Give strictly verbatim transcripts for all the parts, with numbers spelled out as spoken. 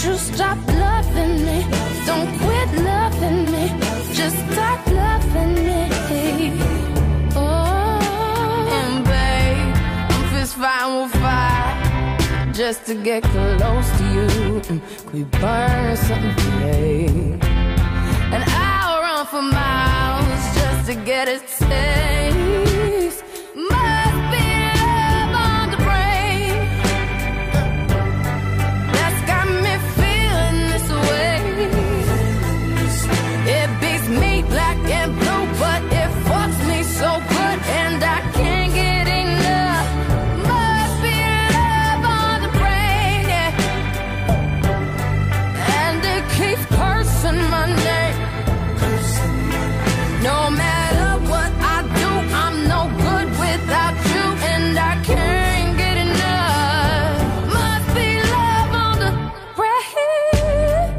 you stop loving me. Don't quit loving me. Just stop loving me. Oh, and babe, I'm fist fighting with fire just to get close to you. Could we burn something today? And I'll run for miles just to get a taste. Must be love on the brain that's got me feeling this way. It beats me black and blue, but it fucks me so good, and I can't get enough. Must be love on the brain, yeah. And it keeps cursing my name. No matter what I do, I'm no good without you, and I can't get enough. Must be love on the brain.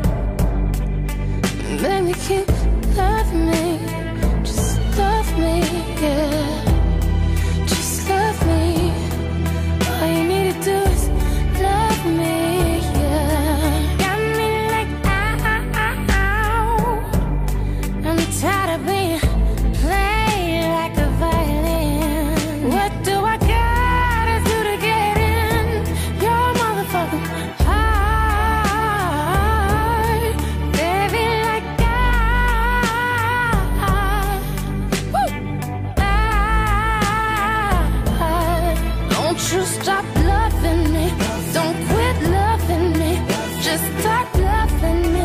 Baby, keep loving me. Just love me, yeah. Just love me. All you need to do is love me, yeah. Got me like ow. I'm tired of being played like a violin. What do I gotta do to get in your motherfucking heart? Baby, like I, woo, I, don't you stop loving me. Don't quit loving me. Just stop loving me.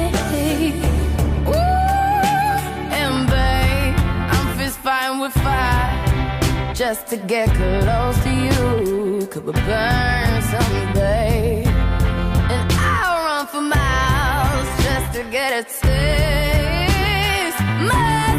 Ooh, and babe, I'm fist fighting with fire just to get close to you. Could we burn someday? And I'll run for miles just to get a taste. My